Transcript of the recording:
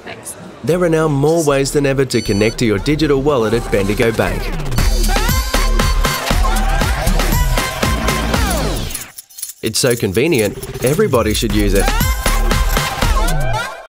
Thanks. There are now more ways than ever to connect to your digital wallet at Bendigo Bank. It's so convenient, everybody should use it.